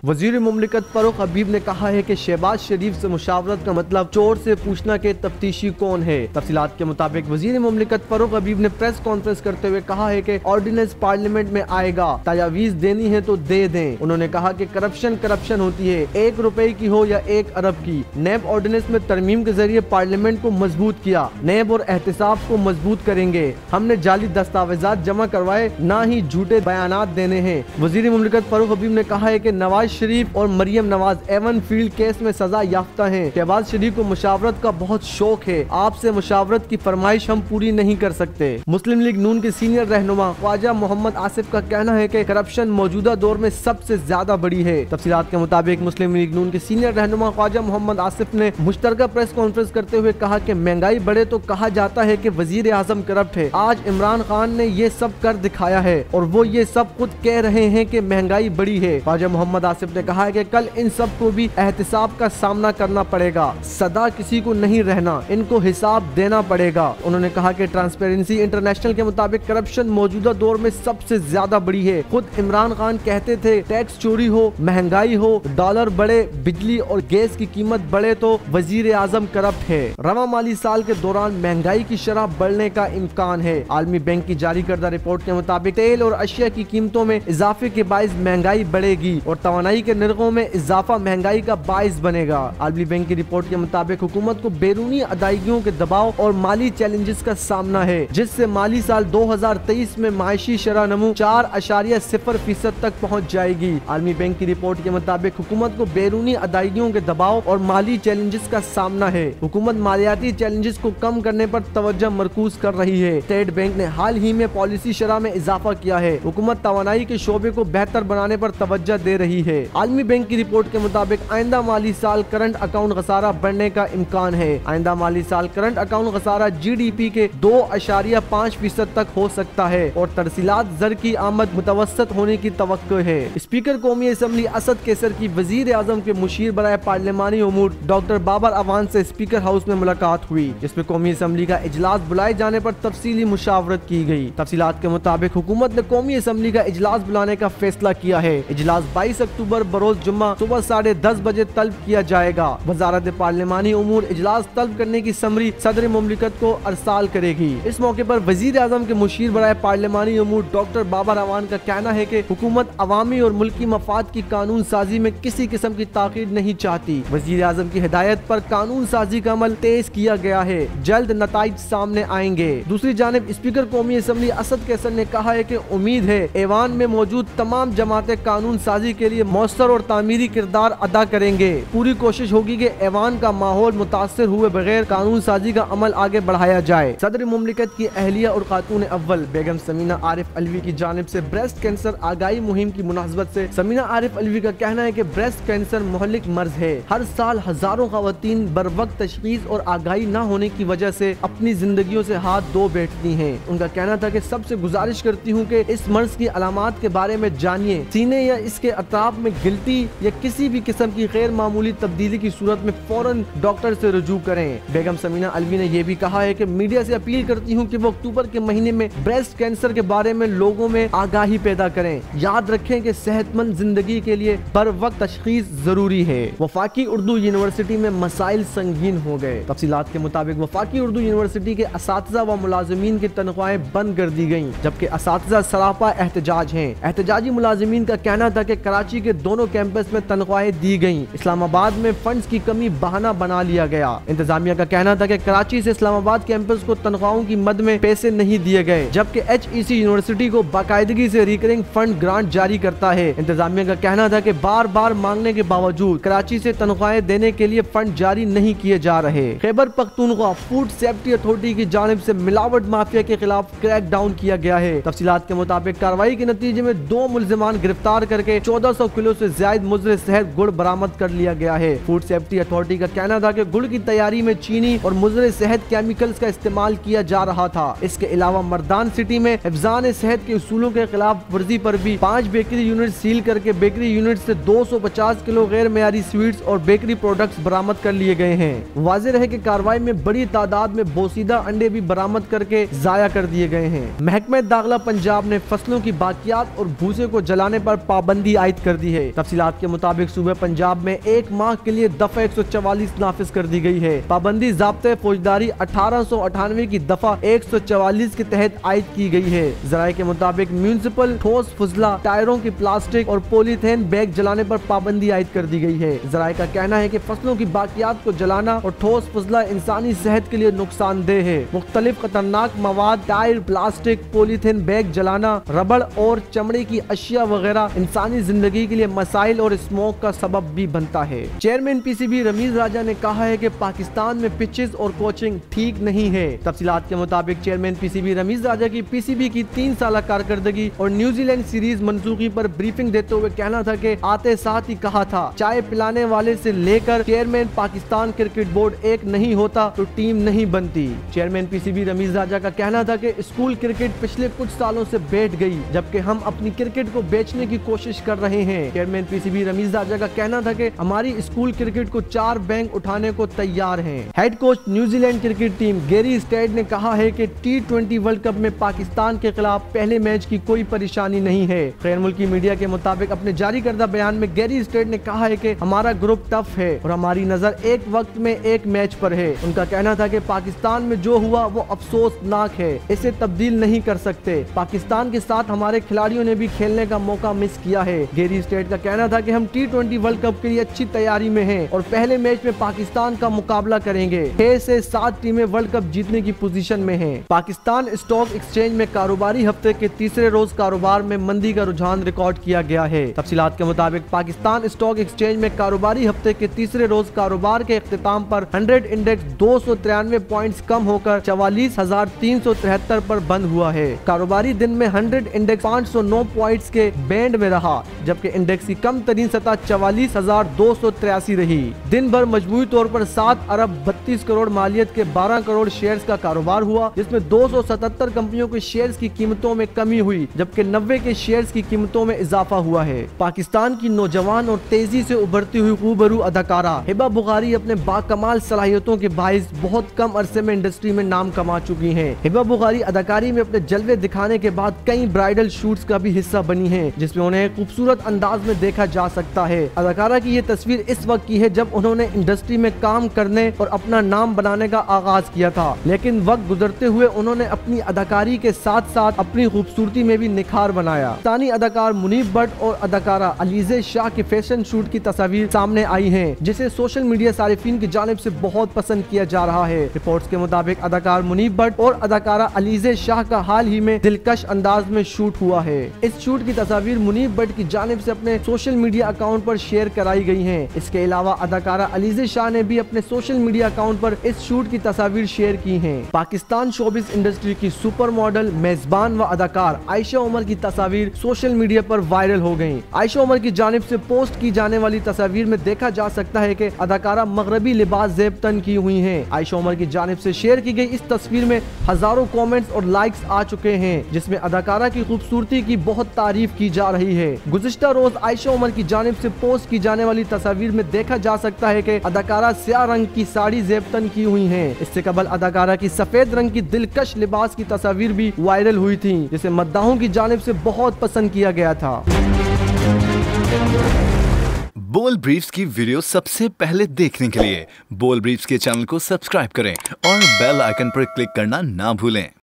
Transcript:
वजीर मुमलिकत फारूक हबीब ने कहा है कि शहबाज शरीफ से मुशावरत का मतलब चोर से पूछना के तफ्तीशी कौन है। तफसीलात के मुताबिक वजीर मुमलिकत फारूक हबीब ने प्रेस कॉन्फ्रेंस करते हुए कहा है कि ऑर्डिनेंस पार्लियामेंट में आएगा, तजावीज देनी है तो दे दें। उन्होंने कहा कि करप्शन होती है, 1 रुपए की हो या 1 अरब की। नैब ऑर्डिनेंस में तरमीम के जरिए पार्लियामेंट को मजबूत किया, नैब और एहतिसाब को मजबूत करेंगे। हमने जाली दस्तावेजात जमा करवाए, ना ही झूठे बयानात देने हैं। वजीर मुमलिकत फारूक हबीब ने कहा है कि नवाज शरीफ और Maryam Nawaz Avenfield case में सजा याफ्ता हैं। शहबाज शरीफ को मुशावरत का बहुत शौक है, आपसे मुशावरत की फरमाइश हम पूरी नहीं कर सकते। मुस्लिम लीग नून के सीनियर रहनुमा ख्वाजा मोहम्मद आसिफ का कहना है कि करप्शन मौजूदा दौर में सबसे ज्यादा बड़ी है। तफसीलात के मुताबिक मुस्लिम लीग नून के सीनियर रहनुमा ख्वाजा मोहम्मद आसिफ ने मुश्तरका प्रेस कॉन्फ्रेंस करते हुए कहा कि महंगाई बढ़े तो कहा जाता है कि वजीर आजम करप्ट है। आज इमरान खान ने ये सब कर दिखाया है और वो ये सब खुद कह रहे हैं कि महंगाई बढ़ी है। ख्वाजा मोहम्मद आसिफ ने कहा है कि कल इन सब को भी एहतिसाब का सामना करना पड़ेगा, सदा किसी को नहीं रहना, इनको हिसाब देना पड़ेगा। उन्होंने कहा कि ट्रांसपेरेंसी इंटरनेशनल के मुताबिक करप्शन मौजूदा दौर में सबसे ज्यादा बड़ी है। खुद इमरान खान कहते थे टैक्स चोरी हो, महंगाई हो, डॉलर बढ़े, बिजली और गैस की कीमत बढ़े तो वजीर आजम करप्ट है। रवा माली साल के दौरान महंगाई की शरह बढ़ने का इम्कान है। आलमी बैंक की जारी करदा रिपोर्ट के मुताबिक तेल और अशिया की कीमतों में इजाफे के बाइस महंगाई बढ़ेगी और तवानाई के निर्खों में इजाफा महंगाई का बाइस बनेगा। आलमी बैंक की रिपोर्ट के मुताबिक हुकूमत को बैरूनी अदायगियों के दबाव और माली चैलेंजेस का सामना है, जिससे माली साल 2023 में माशी शरह नमू 4.0% तक पहुँच जाएगी। आलमी बैंक की रिपोर्ट के मुताबिक हुकूमत को बैरूनी अदायगियों के दबाव और माली चैलेंजेस का सामना है। हुकूमत मालियाती चैलेंजेस को कम करने पर तवज्जो मरकूज कर रही है। स्टेट बैंक ने हाल ही में पॉलिसी शरह में इजाफा किया है। हुकूमत तवानाई के शोबे को बेहतर बनाने पर तवज्जो दे रही है। आलमी बैंक की रिपोर्ट के मुताबिक आइंदा माली साल करंट अकाउंट खसारा बढ़ने का इम्कान है। आइंदा माली साल करंट अकाउंट खसारा GDP के 2.5% तक हो सकता है और तरसीलात ज़र की आमद मुतवस्सत होने की तवक्को है। स्पीकर कौमी असम्बली असद कैसर की वजीर आजम के मुशीर बराए पार्लिमानी उमूर डॉक्टर बाबर अवान से स्पीकर हाउस में मुलाकात हुई, जिसमें कौमी असम्बली का इजलास बुलाए जाने पर तफसीली मुशावरत की गई। तफसीलात के मुताबिक हुकूमत ने कौमी असम्बली का इजलास बुलाने का फैसला किया है। इजलास 22 अक्टूबर बरोज जुम्मा सुबह 10:30 बजे तलब किया जाएगा। वजारत पार्लिमानी उमूर इजलास तलब करने की समरी सदर मुमलिकत को अरसाल करेगी। इस मौके पर वजीर आजम के मुशीर बराए पार्लिमानी उमूर डॉक्टर बाबर अवान का कहना है कि हुकूमत अवामी और मुल्की मफाद की कानून साजी में किसी किस्म की ताकीद नहीं चाहती। वजीर आजम की हिदायत पर कानून साजी का अमल तेज किया गया है, जल्द नताइज सामने आएंगे। दूसरी जानिब स्पीकर कौमी असम्बली असद कैसर ने कहा है कि उम्मीद है ऐवान में मौजूद तमाम जमातें कानून साजी के लिए मौसर और तामीरी किरदार अदा करेंगे। पूरी कोशिश होगी कि ऐवान का माहौल मुतासर हुए बगैर कानून साजी का अमल आगे बढ़ाया जाए। सदर मुमलिकत की अहलिया और खातून अव्वल बेगम समीना आरिफ अलवी की जानिब से ब्रेस्ट कैंसर आगाही मुहिम की मुनासबत से समीना आरिफ अलवी का कहना है कि ब्रेस्ट कैंसर मोहलिक मर्ज है। हर साल हजारों खवातीन बर वक्त तशखीस और आगाही न होने की वजह से अपनी जिंदगियों से हाथ धो बैठती हैं। उनका कहना था कि सबसे गुजारिश करती हूँ कि इस मर्ज की अलामात के बारे में जानिए, सीने या इसके अतराफ में गिल्टी या किसी भी किस्म की गैर मामूली तब्दीली की सूरत में फौरन डॉक्टर से रुजू करें। बेगम समीना अलवी ने यह भी कहा है कि मीडिया से अपील करती हूँ कि वो अक्टूबर के महीने में ब्रेस्ट कैंसर के बारे में लोगों में आगाही पैदा करें। याद रखें कि सेहतमंद जिंदगी के लिए बर वक्त तशखीस जरूरी है। वफाकी उर्दू यूनिवर्सिटी में मसाइल संगीन हो गए। तफसीलात के मुताबिक वफाकी उर्दू यूनिवर्सिटी के असातिज़ा व मुलाजिमीन की तनख्वाहें बंद कर दी गयी, जबकि असातिज़ा सरापा एहतजाज हैं। एहतजाजी मुलाजिमीन का कहना था कि कराची के दोनों कैंपस में तनख्वाहें दी गयी, इस्लामाबाद में फंड्स की कमी बहाना बना लिया गया। इंतजामिया का कहना था कि कराची से इस्लामाबाद कैंपस को तनख्वाहों की मद में पैसे नहीं दिए गए, जबकि HEC यूनिवर्सिटी को बाकायदगी से रिकरिंग फंड ग्रांट जारी करता है। इंतजामिया का कहना था कि बार बार मांगने के बावजूद कराची से तनख्वाहें देने के लिए फंड जारी नहीं किए जा रहे। Khyber Pakhtunkhwa food safety authority की जानिब से मिलावट माफिया के खिलाफ क्रैक डाउन किया गया है। तफसीलात के मुताबिक कार्रवाई के नतीजे में 2 मुल्जिमान गिरफ्तार करके 1400 किलो से ज्यादा मुज़र शहद गुड़ बरामद कर लिया गया है। फूड सेफ्टी अथॉरिटी का कहना था कि गुड़ की तैयारी में चीनी और मुज़र शहद केमिकल्स का इस्तेमाल किया जा रहा था। इसके अलावा मर्दान सिटी में हिफ्ज़ान सेहत के उसूलों के खिलाफ वर्जी पर भी 5 बेकरी यूनिट सील करके बेकरी यूनिट से 250 किलो गैर मेयारी स्वीट्स और बेकरी प्रोडक्ट्स बरामद कर लिए गए हैं। वाज़ेह रहे कि कार्रवाई में बड़ी तादाद में बोसीदा अंडे भी बरामद करके जाया कर दिए गए हैं। महकमे दाखिला पंजाब ने फसलों की बाकियात और भूसे को जलाने पर पाबंदी आयद कर दी दी है। तफसीलात के मुताबिक सूबे पंजाब में 1 माह के लिए दफा 144 नाफिज कर दी गई है। पाबंदी ज़ाब्ते फौजदारी 1898 की दफा 144 के तहत आयद की गई है। जराये के मुताबिक म्यूनिसिपल ठोस फुजला, टायरों की प्लास्टिक और पॉलीथीन बैग जलाने पर पाबंदी आयद कर दी गई है। जराये का कहना है कि फसलों की बाकियात को जलाना और ठोस फुजला इंसानी सेहत के लिए नुकसानदेह है। मुख्तलिफ खतरनाक मवाद, टायर, प्लास्टिक, पॉलीथीन बैग जलाना, रबड़ और चमड़े की अशिया वगैरह इंसानी जिंदगी के लिए मसाइल और स्मोक का सबब भी बनता है। चेयरमैन पीसीबी रमीज राजा ने कहा है कि पाकिस्तान में पिचेस और कोचिंग ठीक नहीं है। तफसीलात के मुताबिक चेयरमैन पीसीबी रमीज राजा की पीसीबी की 3 साल कारकर्दगी और न्यूजीलैंड सीरीज मंसूखी पर ब्रीफिंग देते हुए कहना था कि आते साथ ही कहा था, चाय पिलाने वाले से लेकर चेयरमैन पाकिस्तान क्रिकेट बोर्ड एक नहीं होता तो टीम नहीं बनती। चेयरमैन पीसीबी रमीज राजा का कहना था कि स्कूल क्रिकेट पिछले कुछ सालों से बैठ गई, जबकि हम अपनी क्रिकेट को बेचने की कोशिश कर रहे हैं। चेयरमैन पीसीबी रमीज राजा का कहना था कि हमारी स्कूल क्रिकेट को 4 बैंक उठाने को तैयार हैं। Head coach New Zealand cricket team Gary Stead ने कहा है कि T20 वर्ल्ड कप में पाकिस्तान के खिलाफ पहले मैच की कोई परेशानी नहीं है। गैर मुल्की मीडिया के मुताबिक अपने जारी करदा बयान में गैरी स्टेड ने कहा है कि हमारा ग्रुप टफ है और हमारी नजर एक वक्त में एक मैच पर है। उनका कहना था कि पाकिस्तान में जो हुआ वो अफसोसनाक है, इसे तब्दील नहीं कर सकते। पाकिस्तान के साथ हमारे खिलाड़ियों ने भी खेलने का मौका मिस किया है। गैरी स्टेड का कहना था कि हम T20 वर्ल्ड कप के लिए अच्छी तैयारी में हैं और पहले मैच में पाकिस्तान का मुकाबला करेंगे। 6 से 7 टीमें वर्ल्ड कप जीतने की पोजीशन में हैं। पाकिस्तान स्टॉक एक्सचेंज में कारोबारी हफ्ते के तीसरे रोज कारोबार में मंदी का रुझान रिकॉर्ड किया गया है। तफसीलात के मुताबिक पाकिस्तान स्टॉक एक्सचेंज में कारोबारी हफ्ते के तीसरे रोज कारोबार के इख्तिताम पर 100 इंडेक्स 293 पॉइंट्स कम होकर 44,373 पर बंद हुआ है। कारोबारी दिन में 100 इंडेक्स 509 पॉइंट्स के बैंड में रहा, जबकि इंडेक्स की कम तरीन सतह 44,283 रही। दिन भर मजमूई तौर पर 7 अरब 32 करोड़ मालियत के 12 करोड़ शेयर्स का कारोबार हुआ, जिसमें 277 कंपनियों के शेयर्स की कीमतों में कमी हुई, जबकि 90 के शेयर्स की कीमतों में इजाफा हुआ है। पाकिस्तान की नौजवान और तेजी से उभरती हुई खूबरू अदाकारा हिबा बुखारी अपने बाकमाल सलाहियतों के बाइस बहुत कम अरसे में इंडस्ट्री में नाम कमा चुकी हैं। हिबा बुखारी अदाकारी में अपने जलवे दिखाने के बाद कई ब्राइडल शूट्स का भी हिस्सा बनी हैं, जिसमें उन्हें खूबसूरत अंदाज में देखा जा सकता है। अदाकारा की ये तस्वीर इस वक्त की है जब उन्होंने इंडस्ट्री में काम करने और अपना नाम बनाने का आगाज किया था, लेकिन वक्त गुजरते हुए उन्होंने अपनी अदाकारी के साथ साथ अपनी खूबसूरती में भी निखार बनाया। पाकिस्तानी अदाकार मुनीब भट्ट और अदाकारा अलीज़े शाह के फैशन शूट की तस्वीर सामने आई है, जिसे सोशल मीडिया सारिफीन की जानिब से बहुत पसंद किया जा रहा है। रिपोर्ट्स के मुताबिक अदाकार मुनीब भट्ट और अदाकारा अलीज़े शाह का हाल ही में दिलकश अंदाज में शूट हुआ है। इस शूट की तस्वीर मुनीब भट्ट की जानिब से अपने सोशल मीडिया अकाउंट पर शेयर कराई गई है। इसके अलावा अदाकारा अलीज़े शाह ने भी अपने सोशल मीडिया अकाउंट पर इस शूट की तस्वीर शेयर की है। पाकिस्तान शोबिस इंडस्ट्री की सुपर मॉडल, मेजबान व अदाकार आयशा उमर की तस्वीर सोशल मीडिया पर वायरल हो गयी। आयशा उमर की जानिब से पोस्ट की जाने वाली तस्वीर में देखा जा सकता है कि अदाकारा मगरबी लिबास ज़ेब तन की हुई हैं। आयशा उमर की जानिब से शेयर की गई इस तस्वीर में हजारों कमेंट्स और लाइक्स आ चुके हैं, जिसमें अदाकारा की खूबसूरती की बहुत तारीफ की जा रही है। गुज़िश्ता रोज आयशा उमर की जानिब से पोस्ट की जाने वाली तस्वीर में देखा जा सकता है कि अदाकारा स्याह रंग की साड़ी ज़ेब तन की हुई है। इससे कबल अदाकारा की सफेद रंग की दिलकश लिबास की तस्वीर भी वायरल हुई थी, जिसे मद्दाहों की जानिब से बहुत पसंद किया गया था। बोल ब्रीफ्स की वीडियो सबसे पहले देखने के लिए बोल ब्रीफ्स के चैनल को सब्सक्राइब करें और बेल आइकन पर क्लिक करना ना भूलें।